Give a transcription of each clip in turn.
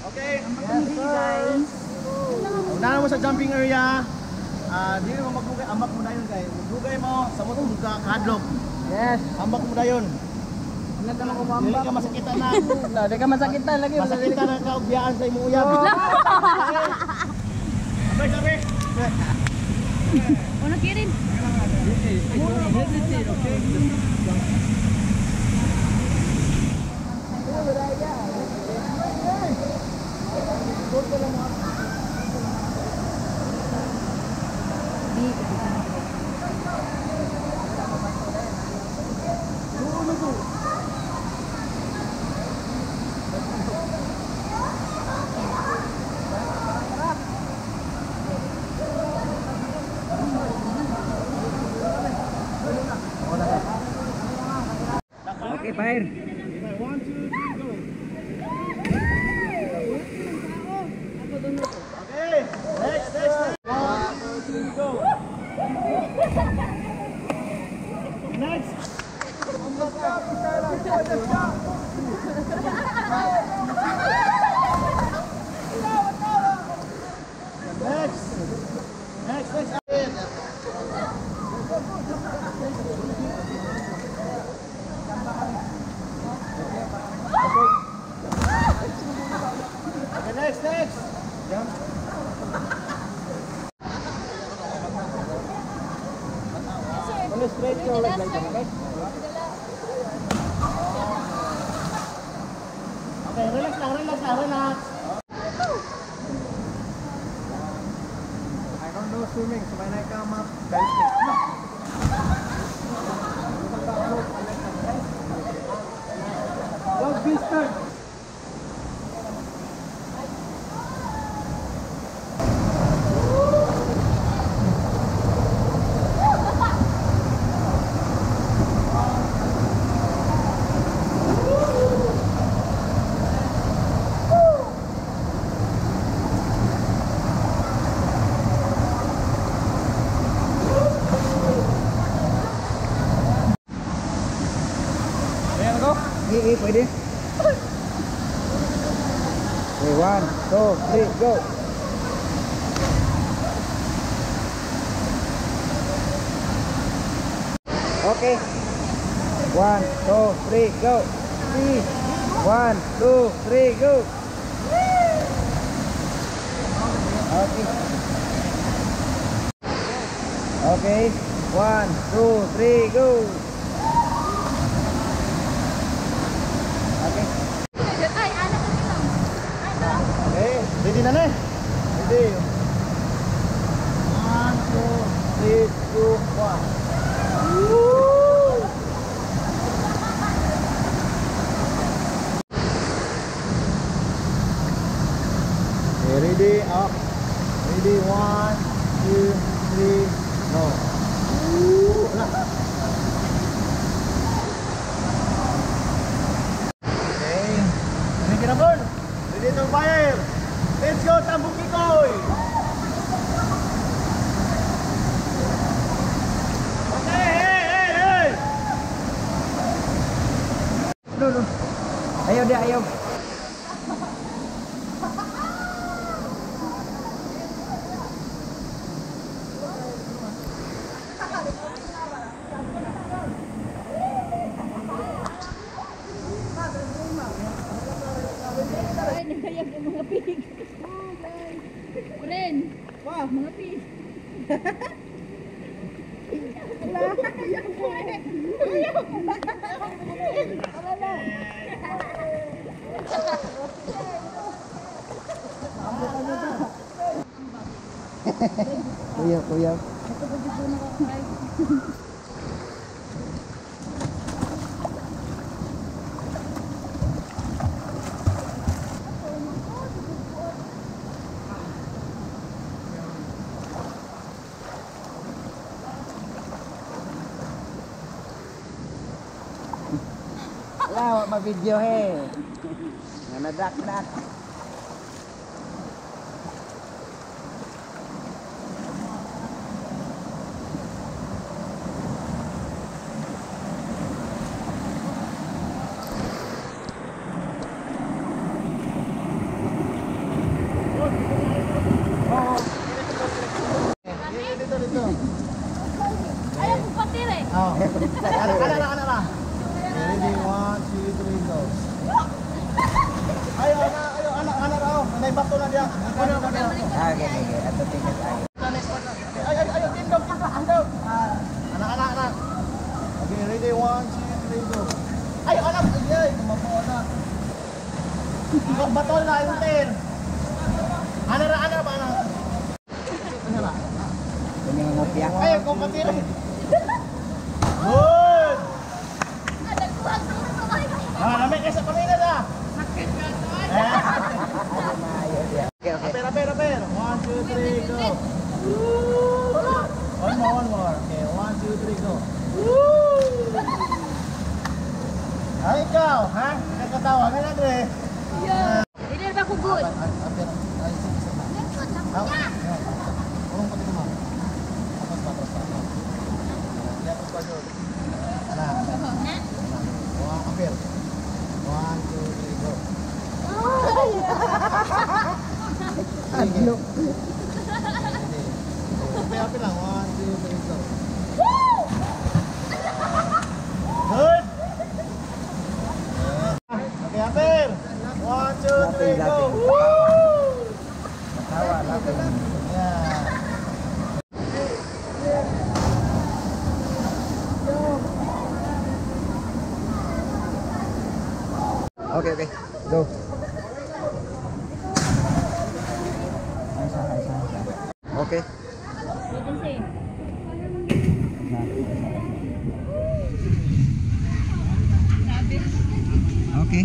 Okay. Yes, guys. Unahan mo sa jumping area. Di mo magbugay, ambak mo dayon kay. Magbugay mo sa mo tong kahadlok. Yes. Ambak mo dayon. Wala ka mag-umambak. Dili ka masakitan na. Hindi ka masakitan lagi. Masakitan na kaubiyaan sa imong uyab. Sabi. Ano kirin? Okay, fire. 1, 2, 3, go. Okay. Next. 1, 2, 3, go. Next. Next. Okay, next. Jump. Only straight your leg like that, okay? Okay, relax lang. I don't know swimming, so when I come up, help me. Don't be stuck. Pwede. Okay, 1, 2, 3, go. Okay. 1, 2, 3, go. 1, 2, 3, go. Okay. Okay. 1, 2, 3, go. Ready na. Ready. 1, 2, 3, 2, 1. Okay, ready, up. Ready, 1, 2, 3, go. Okay. Ready na bon? Ready to fire. Let's go, Tambuk Kikoy! Okay, hey! No. Ayaw. Mga pig. Kuya. Wala, ma-video he. Nadak. Oh. Ana na. Ready, 1, 2, 3, go. Ayo, ana raw. Nanay bato na dia. Ano. Okay. Ato tingkat tayo. Ayo, tindog. Ana. Okay, ready, 1, 2, 3, go. Ayo, anak. Ay, kumapo na. Bato na yung tin. Ana ba ana? Ano ba? Ini ngopya. Ayo, kumpatid. Good. Lamig kayo sa pamina na. Okay. Aper. 1, 2, 3, go. One more. Okay, 1, 2, 3, go. Ay, ikaw, ha? Nakatawa ka na, Dre. Hindi ba ko good? Aper, ay, sige. Urong pati ko, ma'am. Tapos pa. Lihat pa doon. Aper. 1, 2, 3, go. Ano? Aper lang. 1, 2, 3, go. Good. Okay, Aper. 1, 2, 3, go. Matawa lang. Yeah. Okay. Go. Okay. Okay.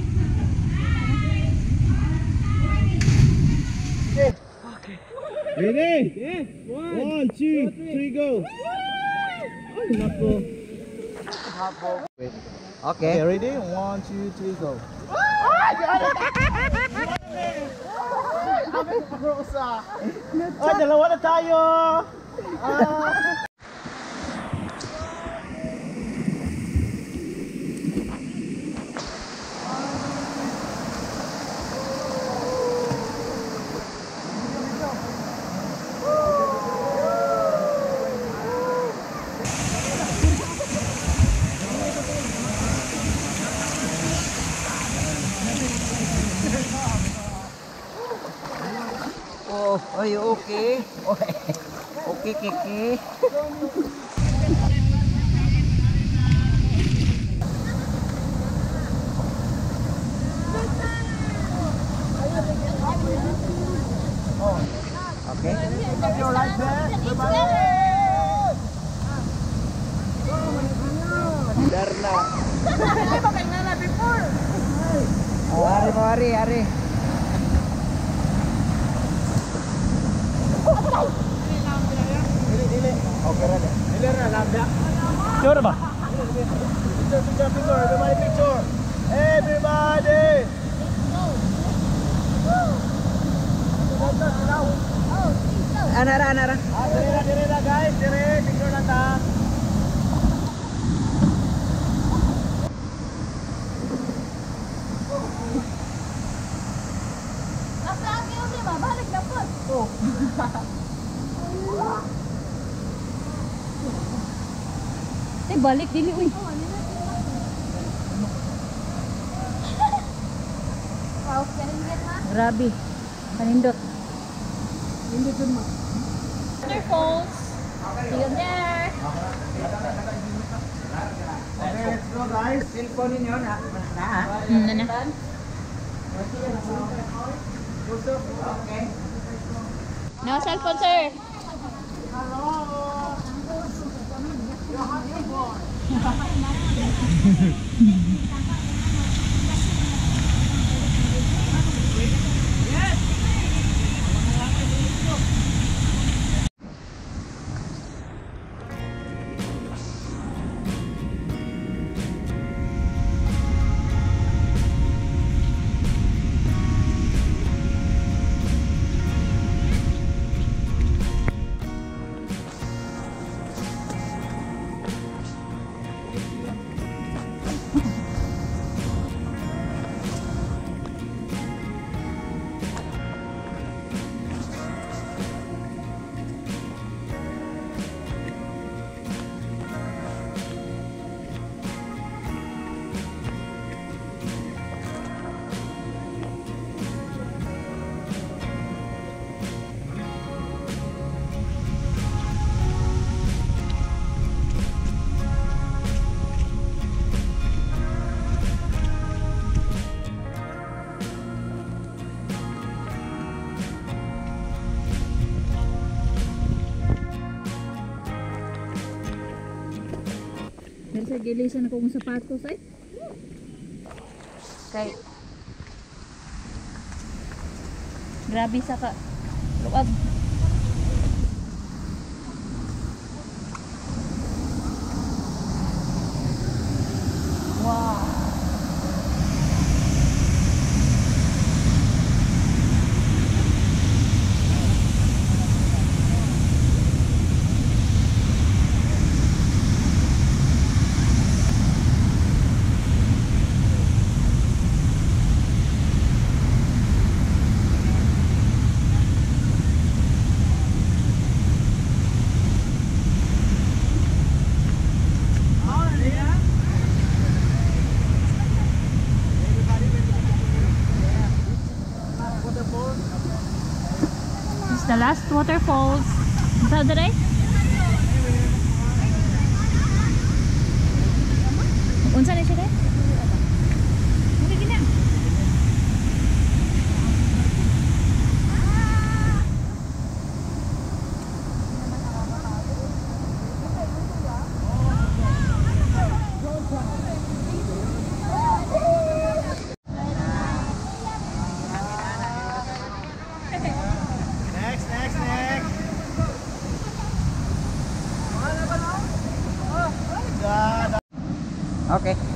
Ready? 1, 2, 3, go. Ay, nako. Okay. Okay, ready? 1, 2, 3, go. Ay, dalawa na tayo. Oh, ay, okay. Okay, Kiki. Okay. Darna. Hari. Dili. Okay ra. Dili na lambda. Sure ba? Picture. Everybody picture. Everybody. Anara. Dire na guys. Dire. Picture na ta. Balik na po. Balik dili uy. Grabe. Kanindot. Waterfalls. See you there. Okay, let's go guys. Cellphone ninyo na. Nana. Okay. No cellphone, sir. Pero sa gilisan akong sapatos ay. Kay grabe sa ka luwag. Wow. This is the last waterfalls. Saan dere? Unsa na siya kay? Hindi gina. Next, next, next. Okay.